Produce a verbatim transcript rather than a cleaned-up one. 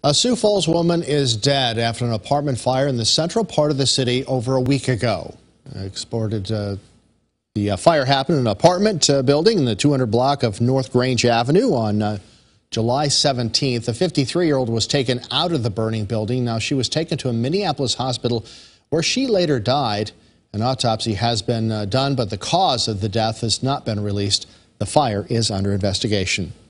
A Sioux Falls woman is dead after an apartment fire in the central part of the city over a week ago. Exported, uh, the uh, fire happened in an apartment uh, building in the two hundred block of North Grange Avenue on uh, July seventeenth. The fifty-three-year-old was taken out of the burning building. Now, she was taken to a Minneapolis hospital where she later died. An autopsy has been uh, done, but the cause of the death has not been released. The fire is under investigation.